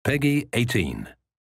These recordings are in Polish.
Peggy 18.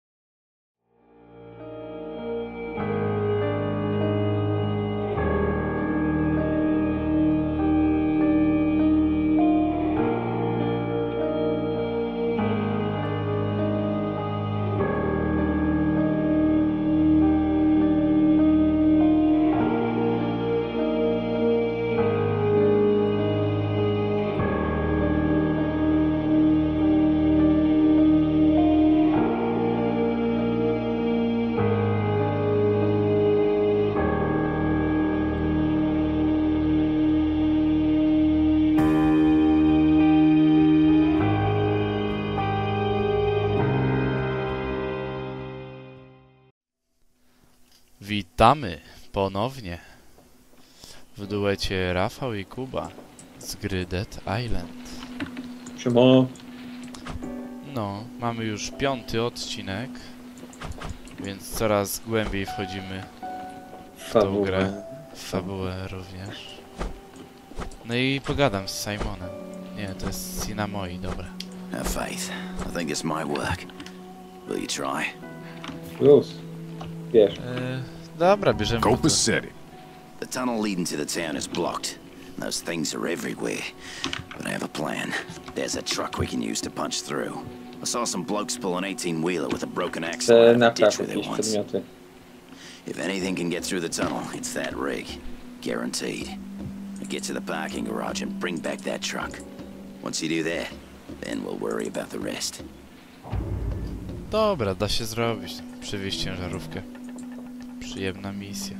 Witamy ponownie w duecie Rafał i Kuba z gry Dead Island. Siema. No, mamy już 5. odcinek, więc coraz głębiej wchodzimy w tą grę, w fabułę również. No i pogadam z Simonem. Nie, to jest Sinamoi, dobra. Have faith. I think it's my work. Will you try? Plus. Wiesz. Dobra, bierzemy to. Cope City. The tunnel leading to the town is blocked. Those things are everywhere. But I have a plan. There's a truck we can use to punch through. I saw some blokes pull an 18-wheeler with a broken axle out of a ditch Napraw where they jakieś once. przedmioty. If anything can get through the tunnel, it's that rig. Guaranteed. I get to the parking garage and bring back that truck. Once you do that, then we'll worry about the rest. Dobra, da się zrobić. Przywieźć ciężarówkę. Przyjemna misja.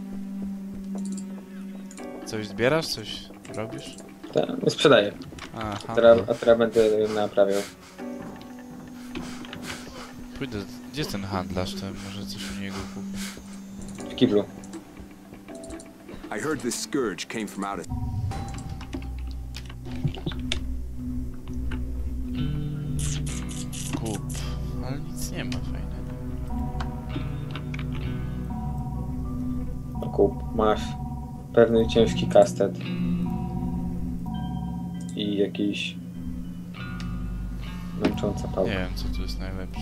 Coś zbierasz? Coś robisz? Tak, sprzedaję. Aha. A teraz będę naprawiał. Pójdę. Gdzie jest ten handlarz? To może coś u niego kupię. W kiblu. I heard this scourge came from out of... Kup. Ale nic nie ma fajnego. Kup. Masz pewny ciężki kastet. I jakiś męcząca pałka. Nie wiem, co tu jest najlepsze.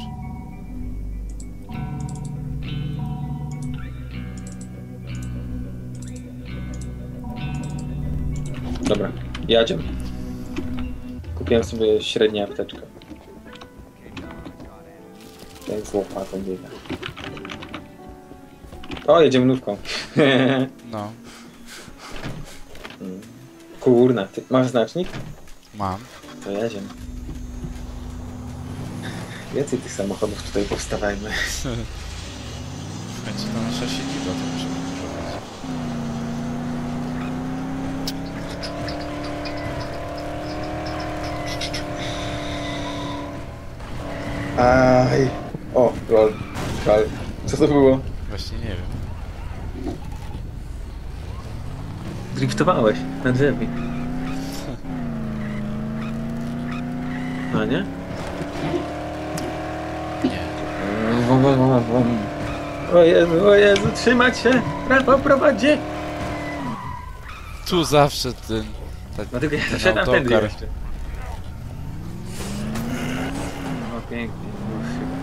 Dobra, jedziemy. Kupiłem sobie średnią apteczkę. Jak z łopatą biega. O, jedziemy nówką. No, Kurna, ty masz znacznik? mam. To jedziemy. Więcej tych samochodów tutaj powstawajmy. W końcu to nasza siedziba, to musimy dużo robić. Aj. O, lol. Co to było? Właśnie nie wiem. Driftowałeś na drzewie. No nie? Nie. O Jezu, trzymać się! Prawo prowadzi! Tu zawsze ten... Dlatego ja ten zaszedłem tędy autokar. jeszcze. O, pięknie. Już się.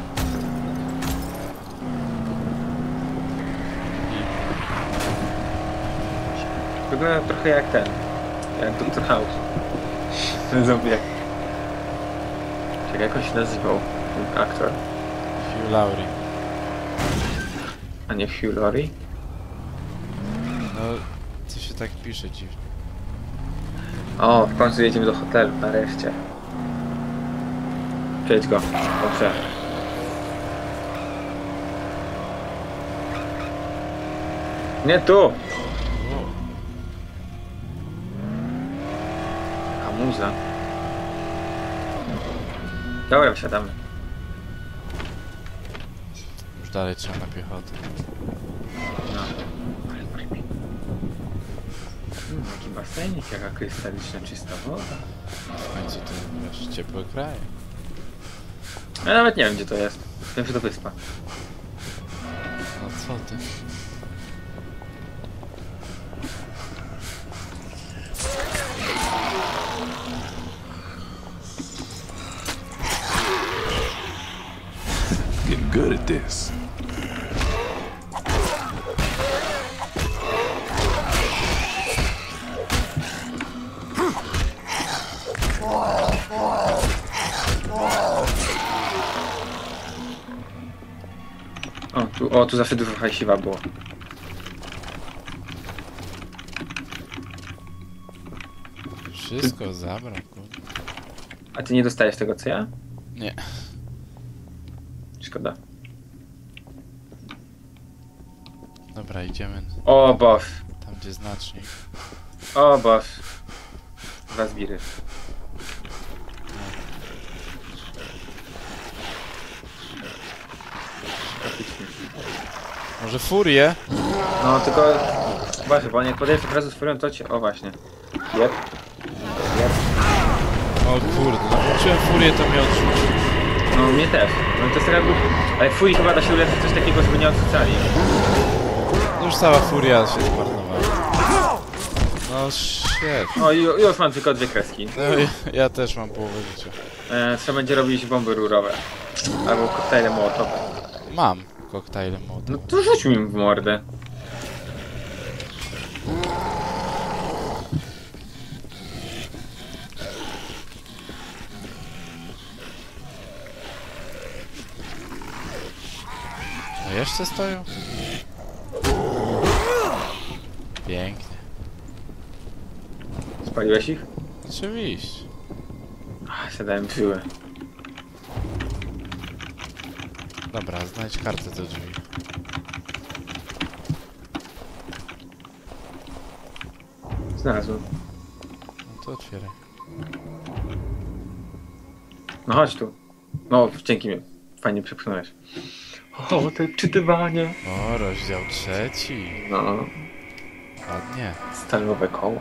Wygląda trochę jak ten. Jak Dr. House. Ten zombiak. Jak on się nazywał? Ten aktor. Hugh Laurie. A nie Hugh Laurie? No, to się tak pisze dziwnie. O, w końcu jedziemy do hotelu, nareszcie. Przejdź go, dobrze. Nie tu! Hamuza. Dobra, wsiadamy. Już dalej trzeba na piechotę. No. Jaki basenik, jaka krystaliczna, czysta woda. W końcu to wiesz, ciepłe kraje. Ja nawet nie wiem, gdzie to jest. Wiem, że to wyspa. No co ty? good at this. O, tu zawsze dużo hajsiwa było. Wszystko zabrał, kurde. A ty nie dostajesz tego, co ja? Nie. Szkoda. Dobra, idziemy O boż. tam, gdzie znacznik. O boż. Dwa zbiry. Może furię? No tylko... Właśnie, bo jak podejdziesz od razu z furią, to cię... O właśnie. Jep. Jep. O kurde, no włączyłem furię, to mnie odrzucił. No mnie też. No to jest jakby... Ale furii chyba da się ulepszyć coś takiego, żeby nie odrzucali. No już cała furia się zmarnowała. No shit. O, już mam tylko 2 kreski. No, ja też mam połowę życia. Trzeba będzie robić bomby rurowe. Albo koktajle mołotowe. Mam koktajle młode. No to rzuć mi w mordę. No jeszcze stoją? Pięknie. Spaliłeś ich? Oczywiście. Siadałem żyły. Dobra, znajdź kartę do drzwi. Znalazłem. No to otwieraj. No chodź tu. No, dzięki mi. Fajnie przepchnąłeś. O, to czytywanie. O, rozdział 3. No, Ładnie. stalowe koła.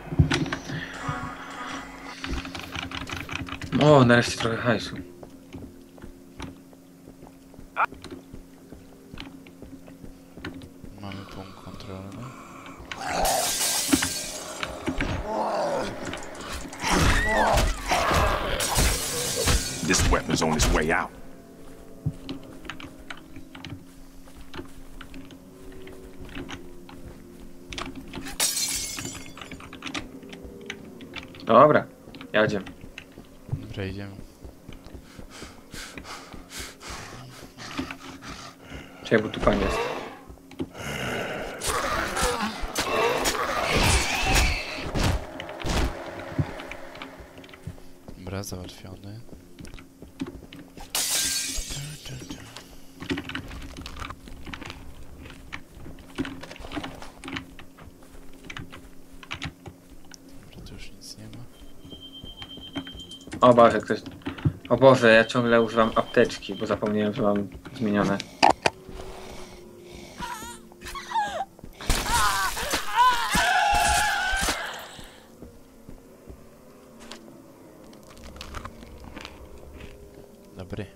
O, nareszcie trochę hajsu. Mamy punkt kontrolny. This weapon's on its way out. Dobra, jadzie. Dobra, idziemy. Czekaj, bo tu pan jest. Dobra, załatwiony. Dobra, tu już nic nie ma. O Boże, ktoś... O Boże, ja ciągle używam apteczki, bo zapomniałem, że mam zmienione. Dobry.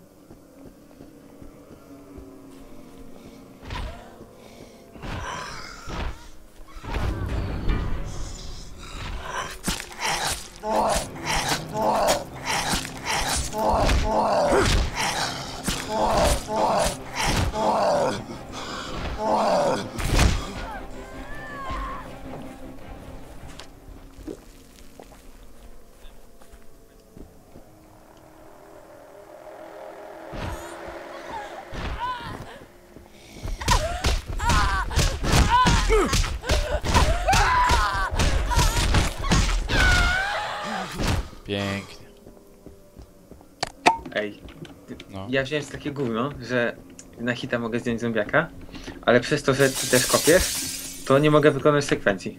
Pięknie. Ej, No. ja wziąłem takie gówno, że na hita mogę zdjąć zombiaka, ale przez to, że ty też kopiesz, to nie mogę wykonać sekwencji.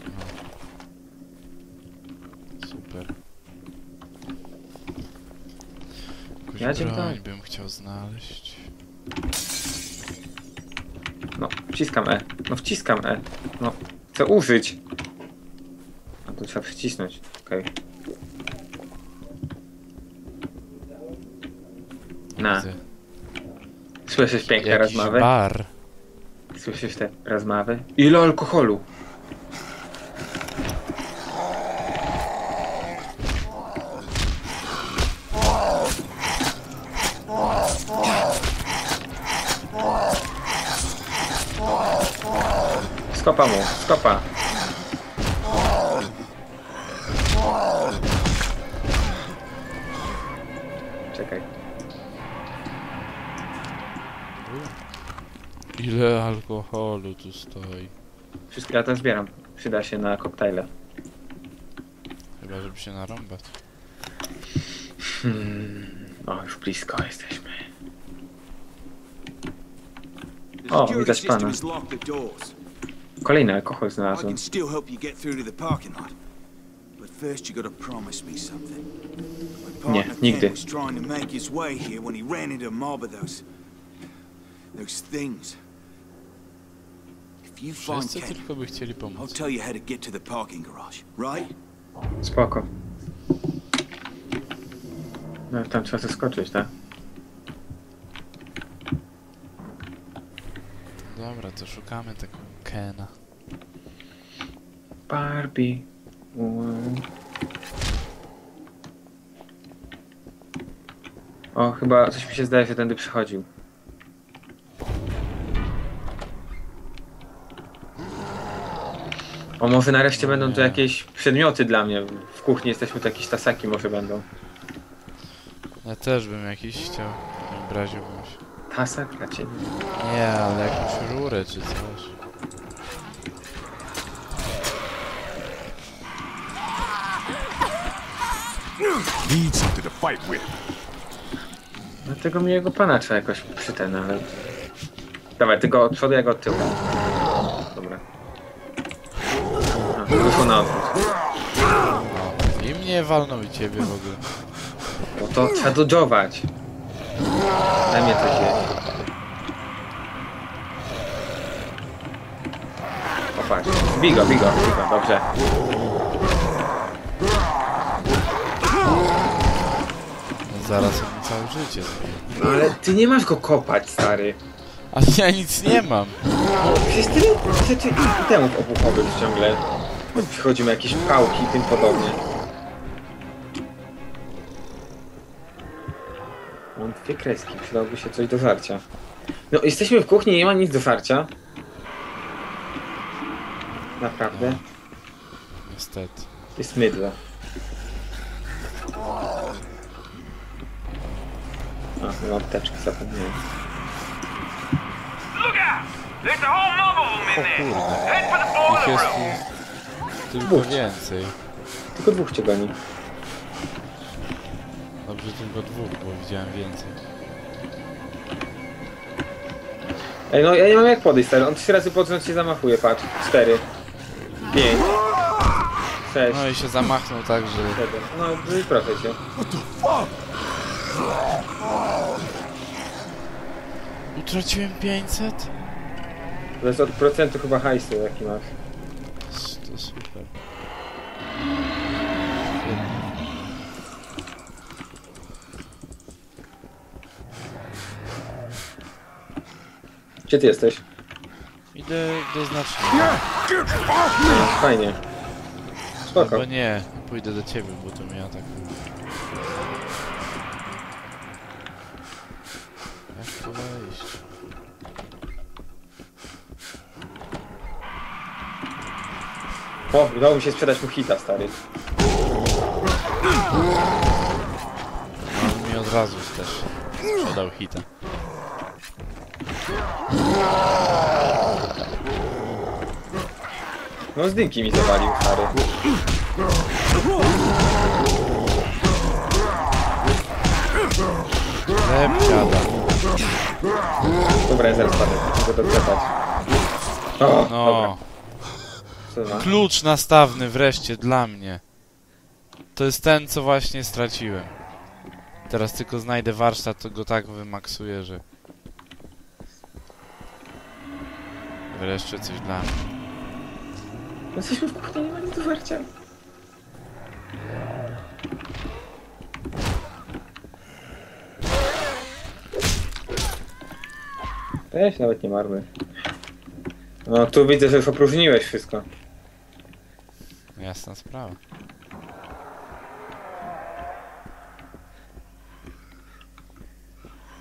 Super. Jakąś Ja cię broń dałem. bym chciał znaleźć. No, wciskam E. No wciskam E. No, chcę użyć. A to trzeba przycisnąć. Okej. Na. Widzę. Słyszysz piękne Jakiś rozmowy? bar. Słyszysz te rozmowy? Ile alkoholu? Skopa mu, skopa. Czekaj. Ile alkoholu tu stoi? Wszystko ja to zbieram. Przyda się na koktajle. Chyba, żeby się narąbać. O, już blisko jesteśmy. The O, security widać system pana. has locked the doors. Kolejny alkohol I znalazłem. can still help you get through to the parking lot. But first you gotta promise me something. My Nie, partner nigdy. Ken was trying to make his way here when he ran into a mob of those things. If you find Wszyscy Ken, tylko by chcieli I'll pomóc. tell you how to get to the parking garage, right? Spoko. No, tam trzeba zeskoczyć, tak? Dobra, to szukamy tego Kena. Barbie. O, chyba coś mi się zdaje, że tędy przychodził. O, może nareszcie No będą to nie. jakieś przedmioty dla mnie. W kuchni jesteśmy, to jakieś tasaki może będą. Ja też bym jakiś chciał. Nie obraziłbym się. Tasak dla ciebie. Nie, ale jakąś rurę czy coś. Need something to fight with. Dlatego mi jego pana trzeba jakoś przyten, ale... Dawaj, ty go od przodu, ja go od tyłu. Dobra. A, wyszło na odwrót. I mnie walnął i ciebie w ogóle. Bo to trzeba dodżować. Daj mnie coś jeść. O, patrz. Bigo, dobrze. No zaraz on mi całe życie zrobi. No ale ty nie masz go kopać, stary. A ja nic nie mam. Przecież ty rzeczy i temów obuchowych ciągle. Jak przychodzimy jakieś pałki i tym podobnie. Mam dwie kreski, przydałoby się coś do żarcia. No, jesteśmy w kuchni, nie ma nic do żarcia. Naprawdę. Niestety. Jest mydło. A, mam apteczkę, zapomniałem. Look out! There's a whole mob of them in O there. kurde. Head for the Ich boiler jest room. tu tylko Dwóch. więcej. Tylko dwóch cię goni. Dobrze tylko dwóch, bo widziałem więcej. Ej, no ja nie mam jak podejść, stary. On 3 razy pod rząd się zamachuje, patrz. 4. 5. 6. No i się zamachnął tak, że... 7. No, i proszę cię. Utraciłem 500? To jest od procentu chyba hajsu, jaki masz. To super. Gdzie ty jesteś? Idę do znacznika. Fajnie. Spoko. Albo nie, pójdę do ciebie, bo to mnie atakuje. Jak tu wejść? O, udało mi się sprzedać mu hita, stary. No mi od razu też sprzedał hita. No z dynki mi zawalił, stary. Lep dziada. Dobra, ja zaraz padę. Mogę doklepać. O, dobra. No. Co ma? Klucz nastawny wreszcie dla mnie. To jest ten, co właśnie straciłem. Teraz tylko znajdę warsztat, to go tak wymaksuję, że... Wreszcie coś dla mnie. Jesteśmy w kuchni, nie ma nic do żarcia. Weź, nawet nie marmy. No tu widzę, że już opróżniłeś wszystko. Jasna sprawa.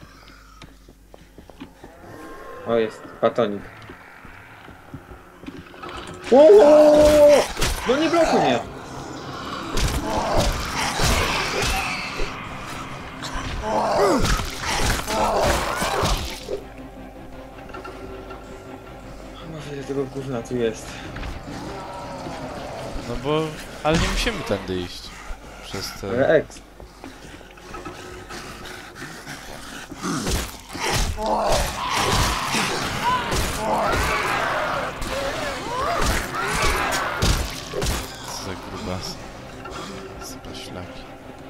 O, jest batonik. Wow! No nie blokuj mnie! Może ile tego gówna tu jest. No bo... Ale nie musimy tędy iść. Przez te... Ale X. Co za grubas. Sypa ślaki.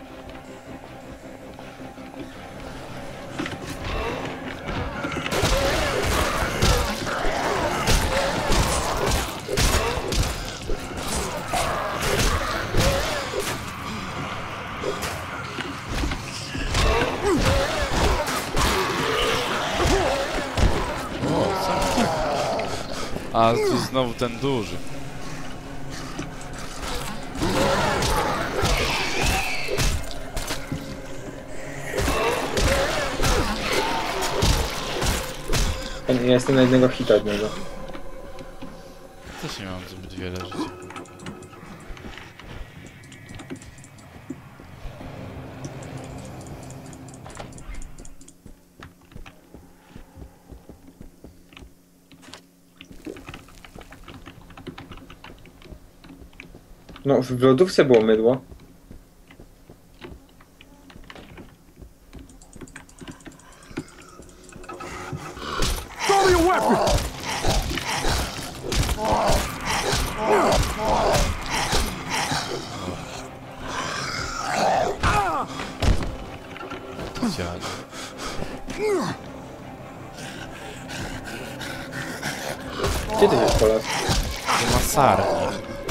A tu znowu ten duży. Ja jestem na jednego hita od niego. Też nie mam zbyt wiele życia. No, w lodówce było mydło. Dziad. Gdzie ty się polazł? Nie ma sarni.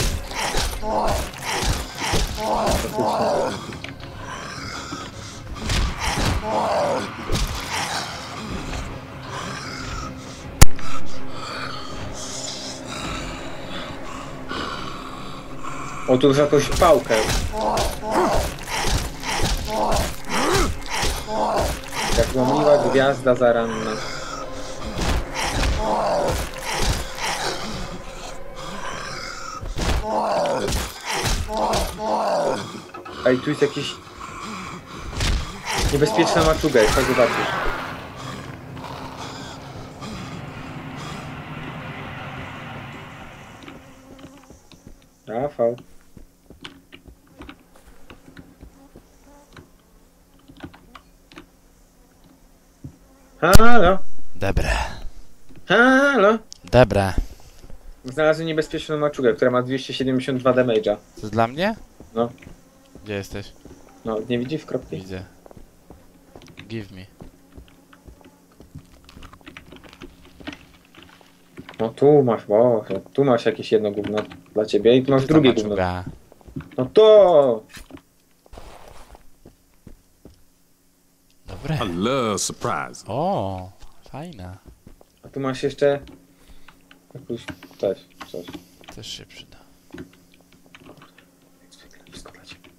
O, tu już jakąś pałkę. Jak łamliwa gwiazda zaranna. Ej, tu jest jakiś... niebezpieczna maczuga, jak tak zobaczysz. Rafał. Halo? Dobra. Halo? Dobra. Znalazłem niebezpieczną maczugę, która ma 272 damage'a. To dla mnie? No. Gdzie jesteś? No, nie widzisz kropki? Widzę. Give me. No tu masz, bo tu masz jakieś jedno gówno dla ciebie i tu masz Gdzie ta drugie gówno. maczuga? No to! Dobre. I love surprises. O, fajna. A tu masz jeszcze... jakąś... coś. Też się przyda. Wszystko dla ciebie.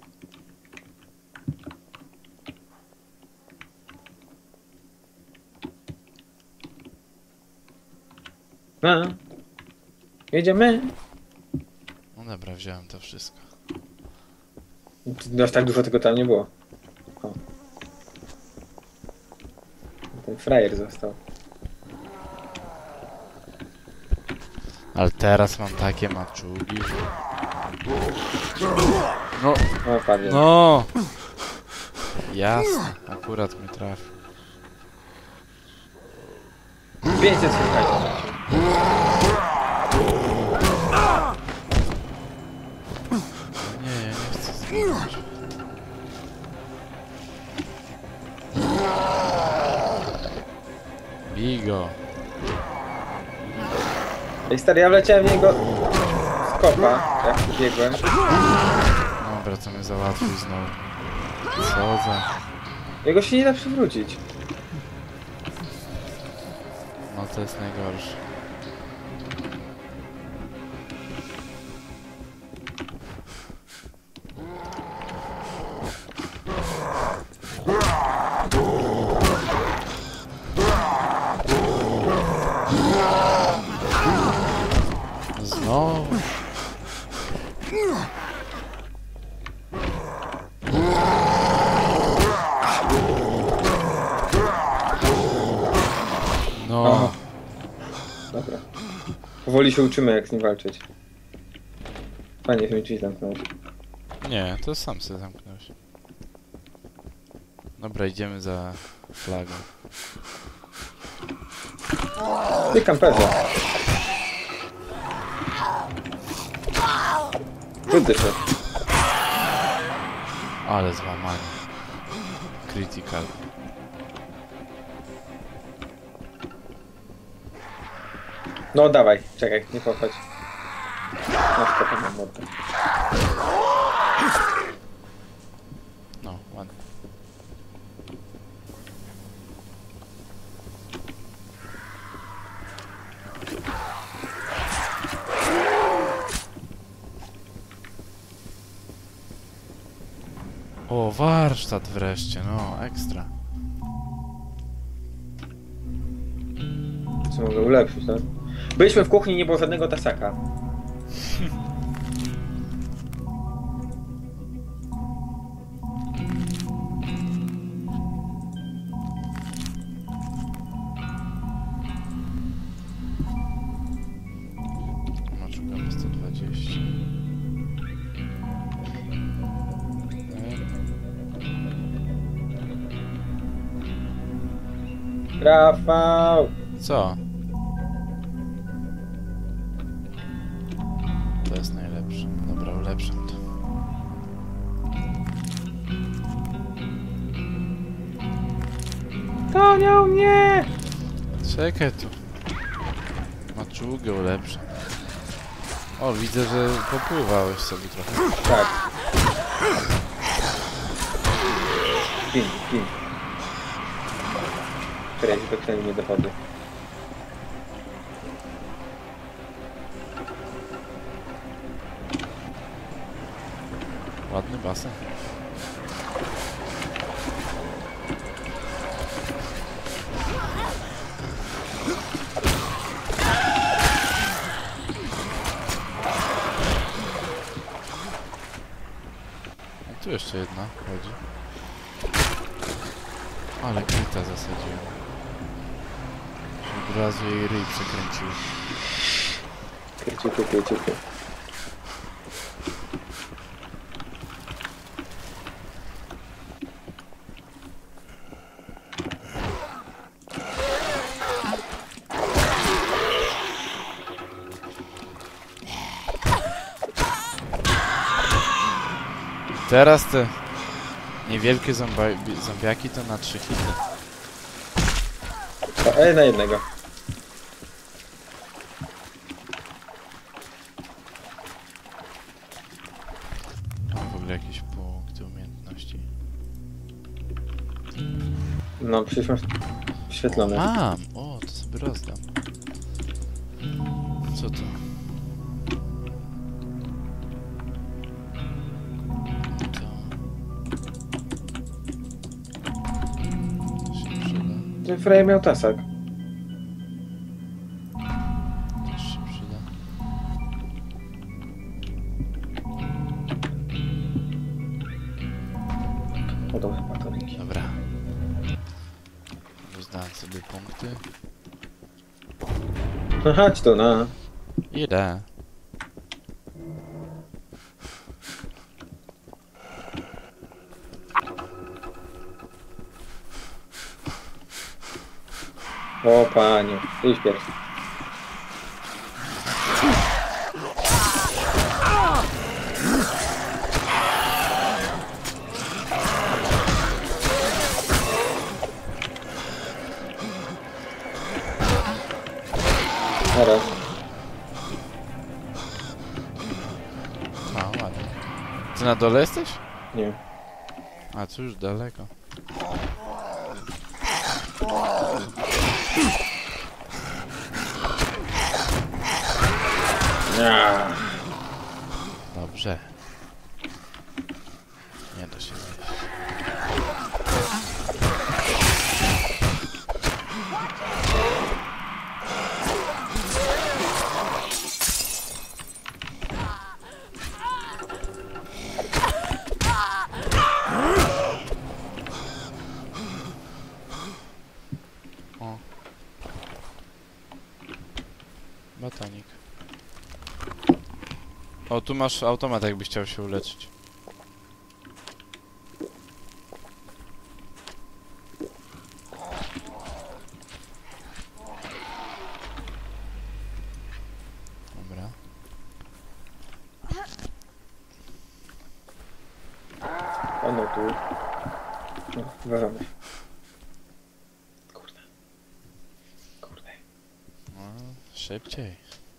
No. Jedziemy. No dobra, wziąłem to wszystko. Aż tak dużo tego tam nie było. O. Ten frajer został. Ale teraz mam takie maczugi. No, O, padnie. no! Jasne, akurat mnie trafił. 500 słuchaj. Nie, ja nie chcę zmieniać. Bigo. Ej stary, ja wleciałem w niego z kopa, jak biegłem. Dobra, to mnie załatwił znowu. Co za... Jego się nie da przywrócić. No to jest najgorsze. Znowu. Powoli się uczymy, jak z nim walczyć. Fajnie, że mi drzwi zamknąłeś. Nie, to sam sobie zamknąłeś. Dobra, idziemy za flagą. Ty kamperze. Rudy się. Ale złamanie. Critical. No dawaj, czekaj, nie pochodź. No spoko, mam mordę. No, ładnie. O, warsztat wreszcie, no, ekstra. Co mogę ulepszyć, tak? Byliśmy w kuchni, nie było żadnego tasaka. No, szukamy 120. Rafał! Co? To jest najlepsze. Dobra, ulepszam to. Gonią mnie! Czekaj tu. Maczugę ulepszam. O, widzę, że popływałeś sobie trochę. Tak. Pin, pin. Czekaj, to przynajmniej nie dochodzę. Ładny basen. A tu jeszcze jedna chodzi. Ale kryta zasadziłem. Od razu jej ryj przekręcił. Kryciuku. Teraz te niewielkie zombiaki to na 3 hity. O, na jednego. Mam w ogóle jakieś punkty umiejętności. No, przecież masz świetlone. Mam! O, to sobie rozdam. Co to? To się przyda. Ten Frey miał tasak. Też się przyda. O, dobra, batoniki. Dobra. Rozdałem sobie punkty. No chodź tu, no. Idę. O, panie. Idź pierwszy. Teraz. A, ładnie. Ty na dole jesteś? Nie. A, to już daleko. Dobrze. Nie da się zejść. O. Batonik. O, tu masz automat, jakbyś chciał się uleczyć. Dobra. Ono tu. No, uważamy. Kurde. Kurde. No, szybciej.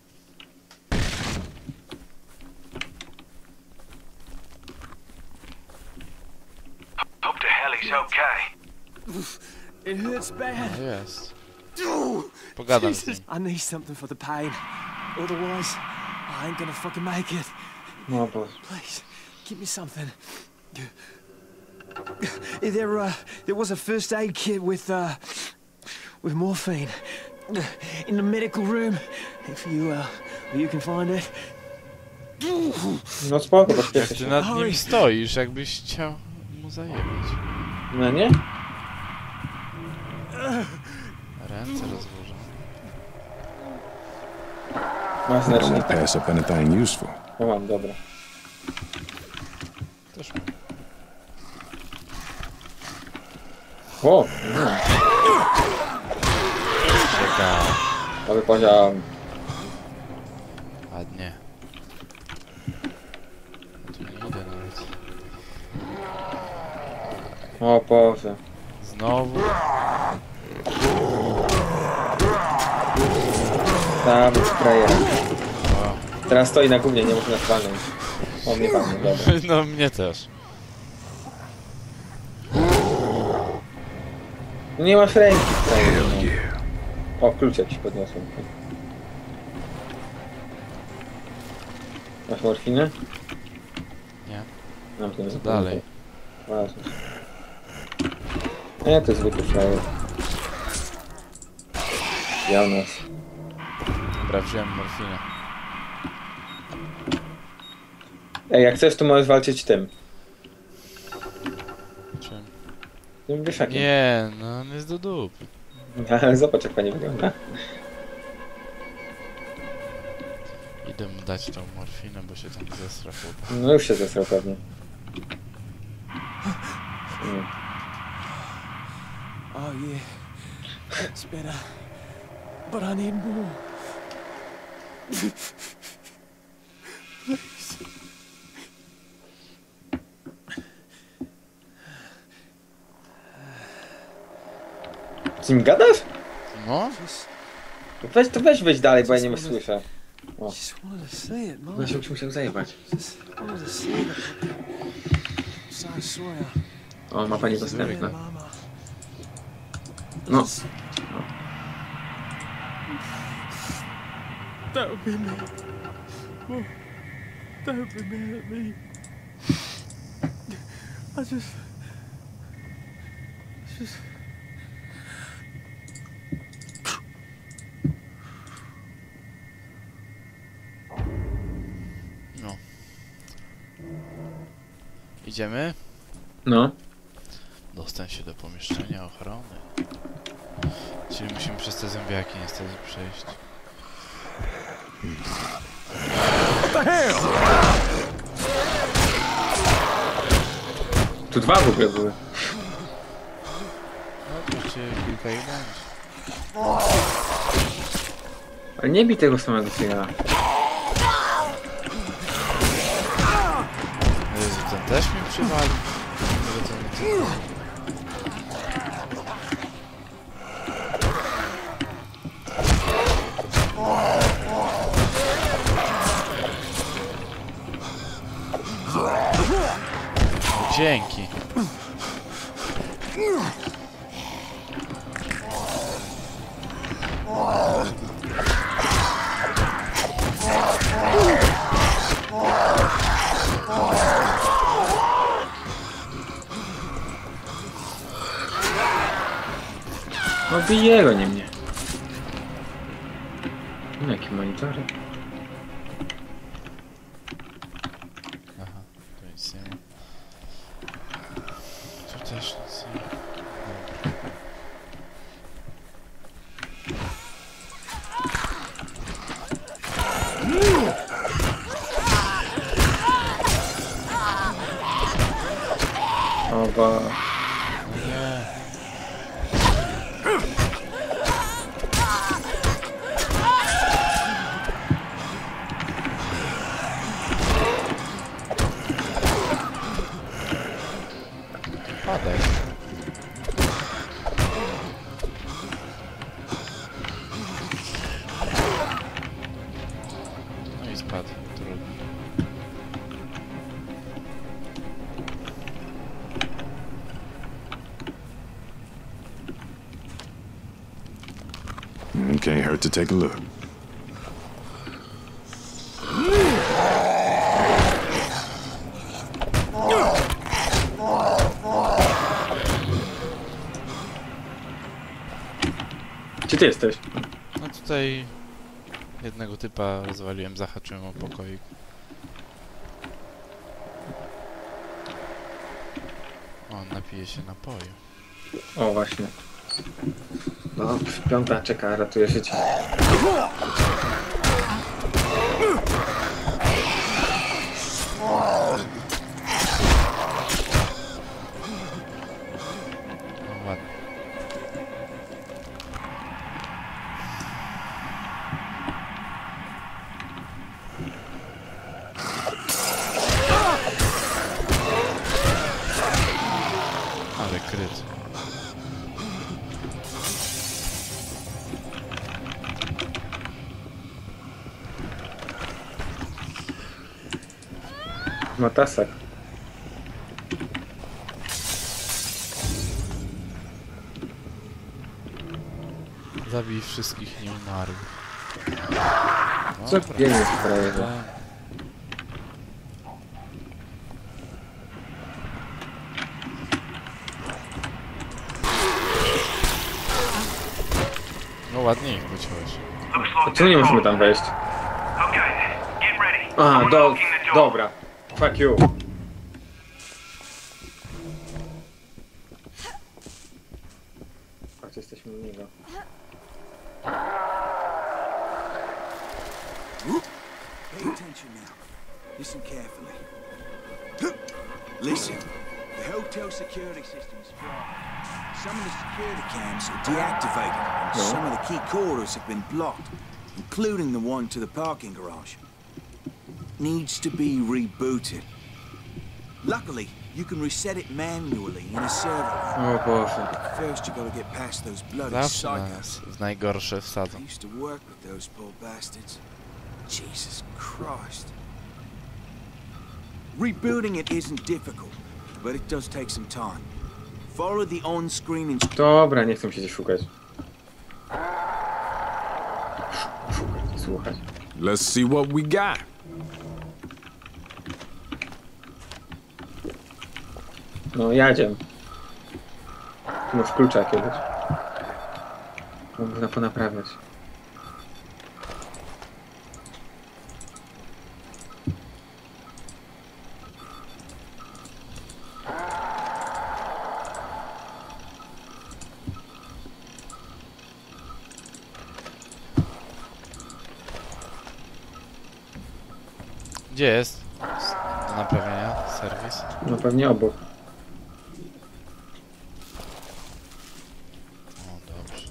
Hope to hell he's okay. It hurts bad. No jest. Pogadam z nim. I need something for the pain. Otherwise, I ain't gonna fucking make it. No Boże. Please, give me something. There was a first aid kit with morphine in the medical room. If you can find it. No spoko, Jak pośpieszę ty się. nad nim stoisz, jakbyś chciał mu zajebać. No nie? Ręce rozłożę. Masz Don't znacznik. pass up anything useful. No mam, dobra. Też mam. O! No. Ciekawe. Nowy poziom. Ładnie. Ja tu nie idę nawet. O Boże. Znowu. Tam sprayer. Wow. Teraz stoi na gumie, nie można walnąć. O mnie walnął, dobra. No mnie też. No nie masz ręki sprayer. No. O, klucze ci podniosłem. Masz morfinę? Nie. Mam to Co dalej? Ważne. Nie, to jest zwykły frajer. Ja u nas. Dobra, wziąłem morfinę. Ej, jak chcesz, to możesz walczyć tym. Czym? Tym wieszakiem. Nie, no on jest do dupy. Ale zobacz, jak pani wygląda. Idę mu dać tą morfinę, bo się tam zesra chłop. No już się zesrał pewnie. Nie. Oh yeah, that's better. But I need more. Z nim gadasz? No? Just, To weź wejdź dalej, bo ja nie słyszę. just wanted to see it, Mom. No się już musiał zajebać. Just wanted to see it. So Sawyer. O, ma pani dostępek, no. Mama. No. Just- Don't be mad. Oh, don't be mad at me. I just... No. Idziemy? No. Dostęp się do pomieszczenia ochrony. Czyli musimy przez te zębiaki niestety przejść. Tu dwa w ogóle były. No to cię kilka ich będzie. Ale nie bij tego samego co ja. Jezu, ten też mi przywalił. Może to nie tylko. Dzięki. No bije go, nie mnie. No, jakie monitory. Aha, tu nic nie ma. Tu też nic nie ma. bo... Nie. Padaj. No i spadł. Trudno. Can't hurt to take a look. Gdzie ty jesteś? No tutaj jednego typa rozwaliłem, zahaczyłem o pokoik. O, napije się napoju. O, właśnie. No, piąta czeka, ratuje życie. No ładnie. Ale kryt. Matasak. Zabij wszystkich nieumarłych. Co Dobra. biegnie w kraje? Tak. No ładnie ich wyciąłeś. Looks A like czemu nie możemy tam wejść? Okay, get ready. A, I'm do... unlocking the door. Dobra. Fuck you. Patrz, jesteśmy u niego. Pay attention now. Listen carefully. Listen. The hotel security system is flawed. Some of the security cams are deactivated, and some of the key corridors have been blocked, including the one to the parking garage. Needs to be rebooted. Luckily, you can reset it manually in a server. O Boże. First, you gotta get past those bloody Zawsze psychos. nas w najgorsze wsadzą. I used to work with those poor bastards. Jesus Christ. Rebooting it isn't difficult, but it does take some time. Follow the on-screen instructions. Dobra, nie chcę się gdzieś szukać. Szukać, słuchać. Let's see what we got. No, jadziem. Tu masz klucza jakiegoś. No, można ponaprawiać. Gdzie jest? Do naprawienia serwis. No pewnie obok. O, dobrze.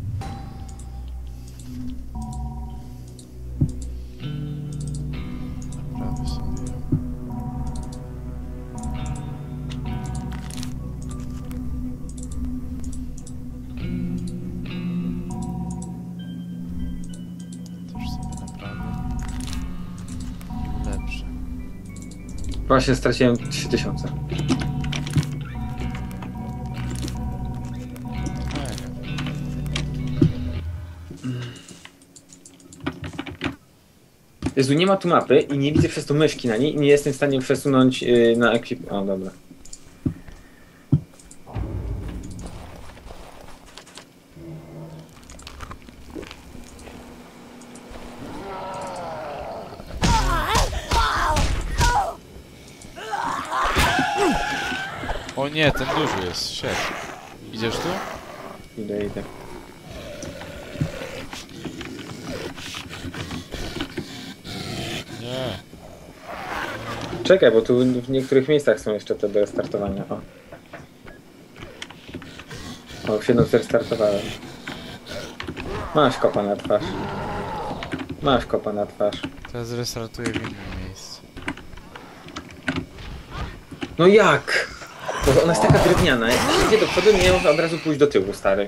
Naprawię sobie ją. Też sobie naprawię. I ulepszę. Właśnie straciłem 3000. Fajnie. Jezu, nie ma tu mapy i nie widzę przez to myszki na niej i nie jestem w stanie przesunąć na ekwip... O, dobra. O nie, ten duży jest. Shit. Idziesz tu? Idę. Nie. Czekaj, bo tu w niektórych miejscach są jeszcze te do startowania. O. O, już jedną zrestartowałem. Masz kopa na twarz. Masz kopa na twarz. Teraz restartuję w innym miejscu. No jak? Bo ona jest taka drewniana. Jak idzie do przodu, nie można od razu pójść do tyłu, stary.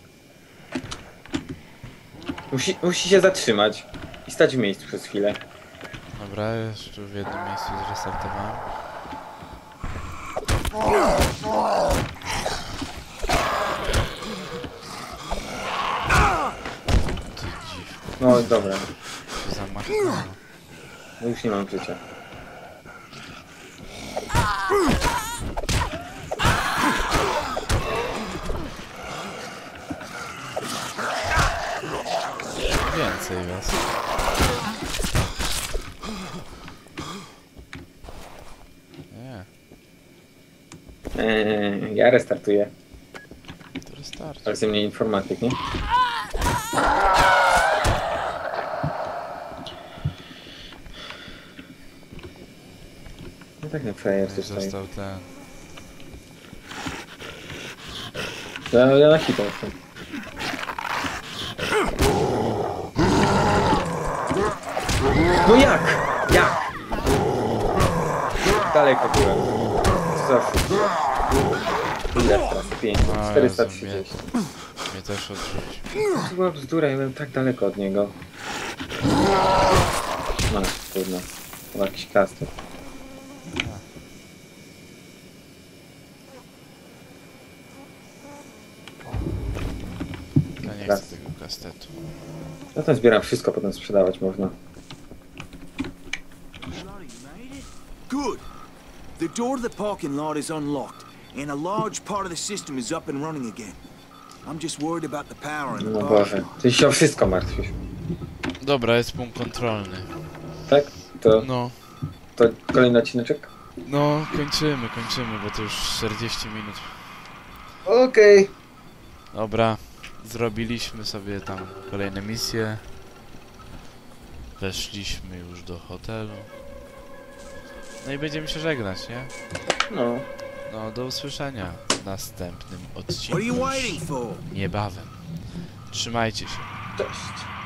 Musi się zatrzymać i stać w miejscu przez chwilę. Dobra, jeszcze w jednym miejscu zrestartowałem. Ty dziwko, No dobra, się zamachnęło. no już nie mam życia. Więcej was. Nie, Ja restartuję, to wystarczy. ale ze mnie informatyk, nie? No tak nie frajer tu stoi. Został ten. Ja na hita jestem. No jak? Jak? Daleko byłem. Co za szybko. Ile teraz? 5, A, 430. Mnie też odrzucił. To była bzdura, ja byłem tak daleko od niego. No, trudno. To jakiś kastet. Ja nie chcę tego kastetu. Ja tam zbieram wszystko, potem sprzedawać można. Good. The door to the parking lot is unlocked, and a large part of the system is up and running again. I'm just worried about the power in the No parking Boże, lot. ty się o wszystko martwisz. Dobra, jest punkt kontrolny. Tak? No, To kolejny odcineczek? no, kończymy, bo to już 40 minut. Okej. Dobra, zrobiliśmy sobie tam kolejne misje. Weszliśmy już do hotelu. No i będziemy się żegnać, nie? No. No, do usłyszenia w następnym What are odcinku. you waiting for? Niebawem. Trzymajcie się. Cześć.